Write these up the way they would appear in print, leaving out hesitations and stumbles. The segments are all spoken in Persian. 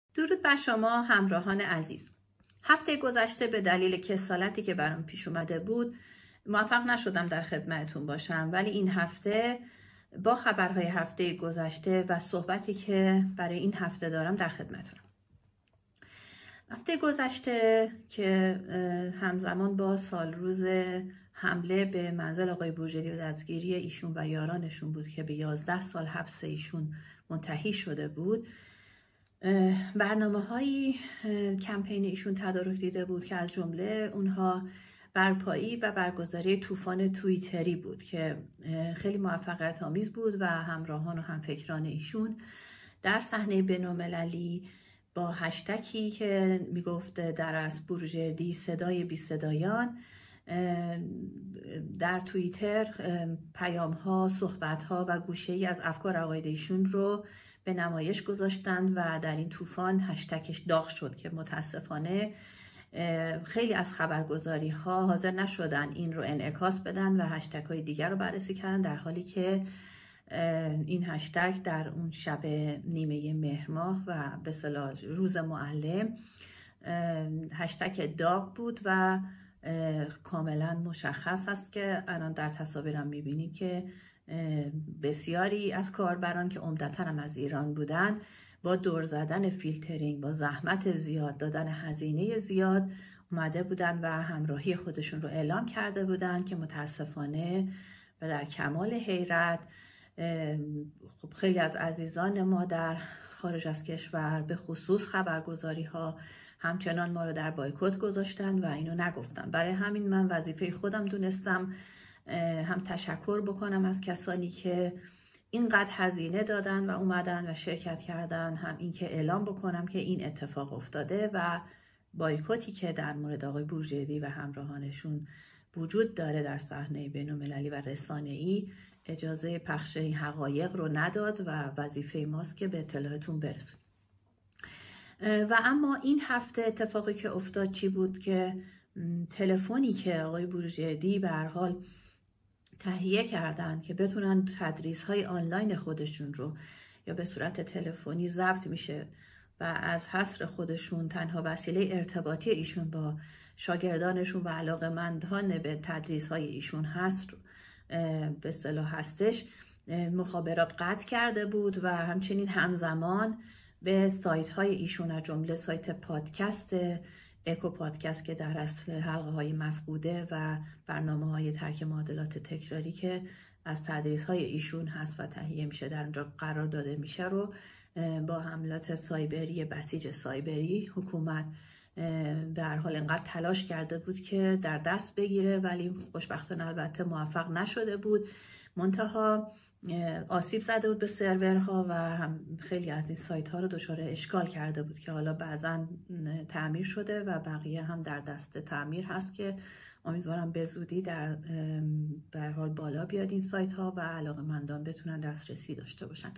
درود بر شما همراهان عزیز. هفته گذشته به دلیل کسالتی که برام پیش اومده بود موفق نشدم در خدمتتون باشم، ولی این هفته با خبرهای هفته گذشته و صحبتی که برای این هفته دارم در خدمتتونم. هفته گذشته که همزمان با سال روز حمله به منزل آقای بورژدی و دستگیری ایشون و یارانشون بود که به 11 سال حبس ایشون منتهی شده بود، برنامه‌هایی کمپین ایشون تدارک دیده بود که از جمله اونها برپایی و برگزاری طوفان توییتری بود که خیلی موفقیت آمیز بود و همراهان و همفکران ایشون در صحنه بین‌المللی با هشتگی که میگفت در از بورژدی صدای بی صدایان در توییتر پیام‌ها، صحبت‌ها و گوشه‌ای از افکار عقاید ایشون رو به نمایش گذاشتند و در این طوفان هشتگش داغ شد که متاسفانه خیلی از خبرگزاری ها حاضر نشدن این رو انعکاس بدن و هشتگ های دیگر رو بررسی کردن، در حالی که این هشتگ در اون شب نیمه مهر ماه و به اصطلاح روز معلم هشتگ داغ بود و کاملا مشخص است که الان در تصاویرم میبینید که بسیاری از کاربران که عمدتاً هم از ایران بودن با دور زدن فیلترینگ، با زحمت زیاد، دادن هزینه زیاد اومده بودن و همراهی خودشون رو اعلام کرده بودن که متاسفانه و در کمال حیرت خب خیلی از عزیزان ما در خارج از کشور به خصوص خبرگزاری ها همچنان ما رو در بایکوت گذاشتن و اینو نگفتن. برای همین من وظیفه خودم دونستم هم تشکر بکنم از کسانی که اینقدر هزینه دادن و اومدن و شرکت کردن، هم این که اعلام بکنم که این اتفاق افتاده و بایکوتی که در مورد آقای بورژدی و همراهانشون وجود داره در صحنه بین‌المللی و رسانه‌ای اجازه پخش این حقایق رو نداد و وظیفه ماست که به اطلاعتون برسونیم. و اما این هفته اتفاقی که افتاد چی بود که تلفنی که آقای بورژدی به هر حال تهیه کردن که بتونن تدریس‌های آنلاین خودشون رو یا به صورت تلفنی ضبط میشه و از حصر خودشون تنها وسیله ارتباطی ایشون با شاگردانشون و علاقه‌مندان به تدریس‌های ایشون هست به اصطلاح هستش، مخابرات قطع کرده بود و همچنین همزمان به سایت‌های ایشون از جمله سایت پادکست اکو پادکست که در اصل حلقه های مفقوده و برنامه های ترک معادلات تکراری که از تدریس های ایشون هست و تهیه میشه در اونجا قرار داده میشه رو با حملات سایبری بسیج سایبری حکومت در حال اینقدر تلاش کرده بود که در دست بگیره، ولی خوشبختانه البته موفق نشده بود. منتها آسیب زده بود به سرورها و هم خیلی از این سایت ها رو دچار اشکال کرده بود که حالا بعضا تعمیر شده و بقیه هم در دست تعمیر هست که امیدوارم به زودی در حال بالا بیاد این سایت ها و علاقه‌مندان بتونن دسترسی داشته باشن.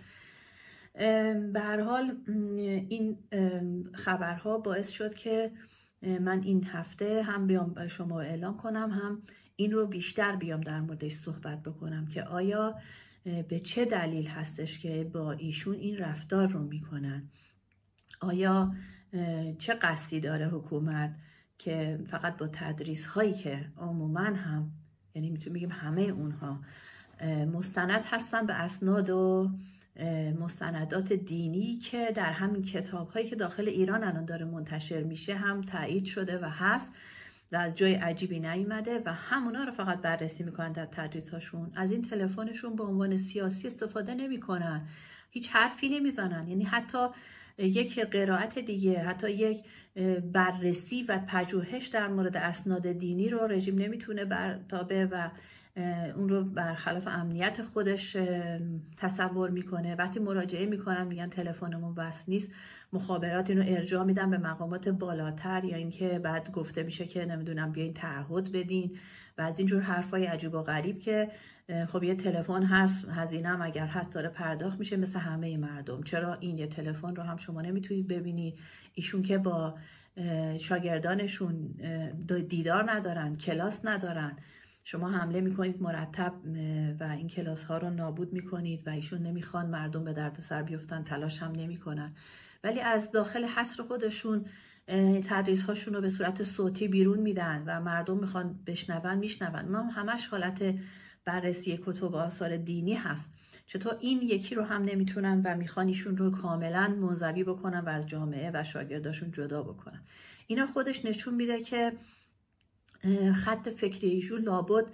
به هر حال این خبرها باعث شد که من این هفته هم بیام به شما اعلام کنم، هم این رو بیشتر بیام در موردش صحبت بکنم که آیا به چه دلیل هستش که با ایشون این رفتار رو میکنن، آیا چه قصدی داره حکومت که فقط با تدریس هایی که عموما هم یعنی میتونیم بگیم همه اونها مستند هستن به اسناد و مستندات دینی که در همین کتاب هایی که داخل ایران الان داره منتشر میشه هم تایید شده و هست و از جای عجیبی نیومده و همونا رو فقط بررسی میکنن در تدریس هاشون. از این تلفنشون به عنوان سیاسی استفاده نمیکنن، هیچ حرفی نمیزنن، یعنی حتی یک قرائت دیگه، حتی یک بررسی و پژوهش در مورد اسناد دینی رو رژیم نمیتونه برتابه و اون رو برخلاف امنیت خودش تصور میکنه. وقتی مراجعه میکنن میگن تلفنمون وصل نیست، مخابرات اینو ارجاع میدن به مقامات بالاتر، یا اینکه بعد گفته میشه که نمیدونم بیاین تعهد بدین و از اینجور حرفای عجیب و غریب که خب یه تلفن هست، هزینه هم اگر هست داره پرداخت میشه مثل همه مردم، چرا این یه تلفن رو هم شما نمیتونید ببینید؟ ایشون که با شاگردانشون دیدار ندارن، کلاس ندارن، شما حمله میکنید مرتب و این کلاس ها رو نابود میکنید و ایشون نمیخوان مردم به درد سر بیفتن، تلاش هم نمیکنن. ولی از داخل حصر خودشون تدریس هاشون رو به صورت صوتی بیرون میدن و مردم میخوان بشنون میشنون. اونا همش حالت بررسی کتب و آثار دینی هست. چطور این یکی رو هم نمیتونن و میخوان ایشون رو کاملا منزوی بکنن و از جامعه و شاگرداشون جدا بکنن. اینا خودش نشون میده که خط فکری ایشون لابد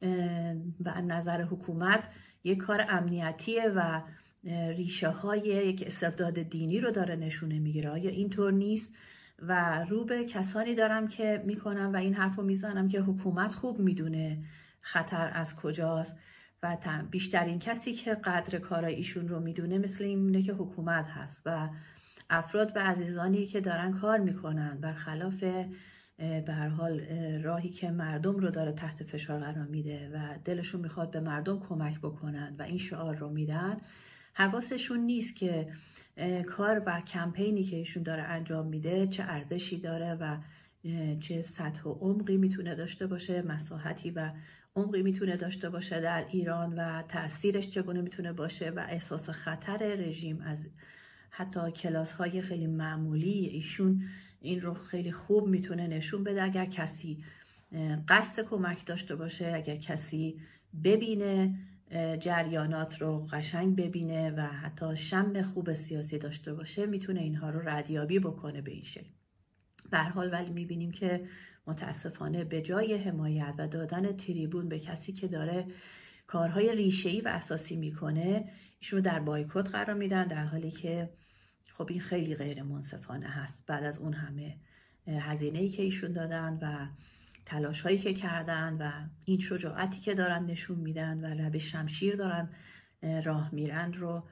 و نظر حکومت یک کار امنیتیه و ریشه های یک استبداد دینی رو داره نشونه میگیره. آیا اینطور نیست؟ و رو به کسانی دارم که میکنم و این حرف رو میزنم که حکومت خوب میدونه خطر از کجاست و بیشترین کسی که قدر کارای ایشون رو میدونه مثل اینه که حکومت هست و افراد و عزیزانی که دارن کار میکنن برخلاف به هر حال راهی که مردم رو داره تحت فشار قرار میده و دلشون میخواد به مردم کمک بکنن و این شعار رو میدن، حواسشون نیست که کار و کمپینی که ایشون داره انجام میده چه ارزشی داره و چه سطح و عمقی میتونه داشته باشه، مساحتی و عمقی میتونه داشته باشه در ایران و تأثیرش چگونه میتونه باشه و احساس خطر رژیم از حتی کلاس های خیلی معمولی ایشون این رو خیلی خوب میتونه نشون بده. اگر کسی قصد کمک داشته باشه، اگر کسی ببینه جریانات رو قشنگ ببینه و حتی شم خوب سیاسی داشته باشه، میتونه اینها رو ردیابی بکنه به این شکل. به هر حال ولی میبینیم که متاسفانه به جای حمایت و دادن تریبون به کسی که داره کارهای ریشه‌ای و اساسی میکنه، ایشون رو در بایکوت قرار میدن، در حالی که خب این خیلی غیر منصفانه هست. بعد از اون همه هزینه‌ای که ایشون دادن و تلاش هایی که کردن و این شجاعتی که دارن نشون میدن و لب شمشیر دارن راه میرن رو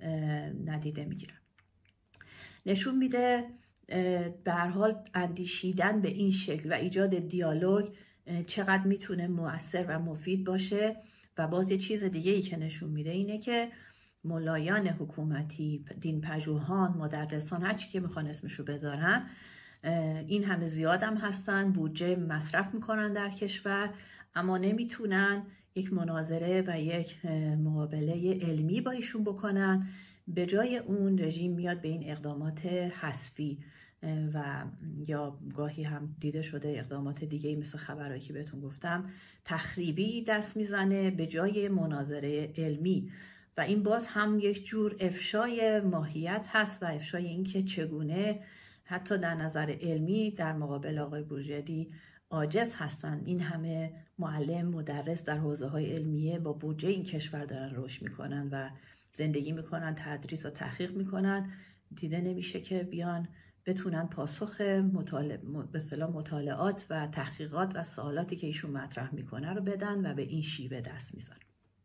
ندیده میگیرن. نشون میده به هر حال اندیشیدن به این شکل و ایجاد دیالوگ چقدر میتونه مؤثر و مفید باشه. و باز یه چیز دیگه ای که نشون میده اینه که ملایان حکومتی، دینپژوهان، مدرسان، هر چی که میخوان اسمشو بذارن، این همه زیاد هم هستن، بودجه مصرف میکنن در کشور، اما نمیتونن یک مناظره و یک مقابله علمی با ایشون بکنن. به جای اون رژیم میاد به این اقدامات حذفی و یا گاهی هم دیده شده اقدامات دیگه مثل خبرایی که بهتون گفتم تخریبی دست میزنه به جای مناظره علمی. و این باز هم یک جور افشای ماهیت هست و افشای این که چگونه حتی در نظر علمی در مقابل آقای بورژدی عاجز هستن. این همه معلم، مدرس در حوزه های علمیه با بودجه این کشور دارن رشد میکنن و زندگی میکنن، تدریس و تحقیق میکنن، دیده نمیشه که بیان بتونن پاسخ به اصطلاح مطالعات و تحقیقات و سوالاتی که ایشون مطرح میکنه رو بدن و به این شیوه دست میزنن.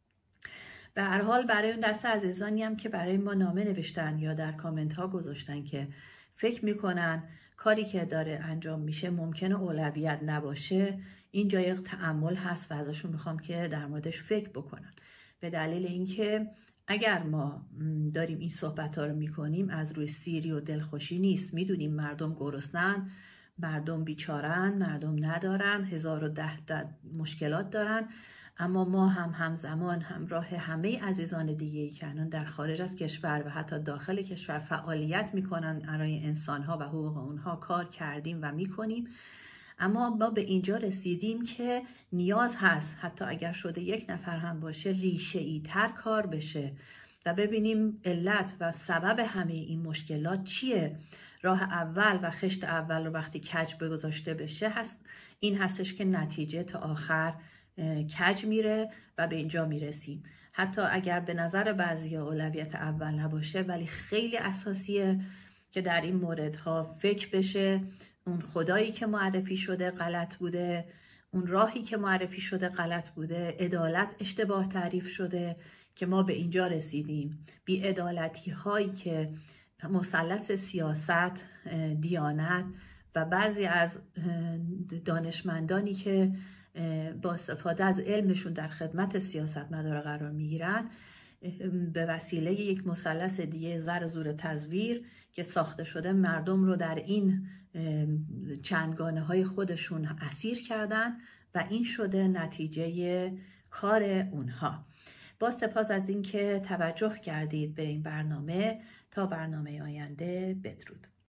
به هر حال برای اون دسته عزیزانی هم که برای ما نامه نوشتن یا در کامنت ها گذاشتن که فکر میکنن کاری که داره انجام میشه ممکنه اولویت نباشه، این جای تأمل هست و ازشون میخوام که در موردش فکر بکنن. به دلیل اینکه اگر ما داریم این صحبت ها رو میکنیم از روی سیری و دلخوشی نیست. میدونیم مردم گرسنن، مردم بیچارن، مردم ندارن، 1010 مشکلات دارن، اما ما هم همزمان همراه همه عزیزان دیگه‌ای که الان در خارج از کشور و حتی داخل کشور فعالیت میکنن برای انسانها و حقوق اونها کار کردیم و میکنیم. اما ما به اینجا رسیدیم که نیاز هست حتی اگر شده یک نفر هم باشه ریشه‌ای تر کار بشه و ببینیم علت و سبب همه این مشکلات چیه. راه اول و خشت اول رو وقتی کج بگذاشته بشه این هستش که نتیجه تا آخر کج میره و به اینجا میرسیم. حتی اگر به نظر بعضیا اولویت اول نباشه ولی خیلی اساسیه که در این موردها فکر بشه. اون خدایی که معرفی شده غلط بوده، اون راهی که معرفی شده غلط بوده، عدالت اشتباه تعریف شده که ما به اینجا رسیدیم. بی‌عدالتی هایی که مثلث سیاست، دیانت و بعضی از دانشمندانی که با استفاده از علمشون در خدمت سیاستمدار قرار میگیرن به وسیله یک مثلث دیگه زر زور تزویر که ساخته شده مردم رو در این چندگانه های خودشون اسیر کردن و این شده نتیجه کار اونها. با سپاس از این که توجه کردید به این برنامه. تا برنامه آینده، بدرود.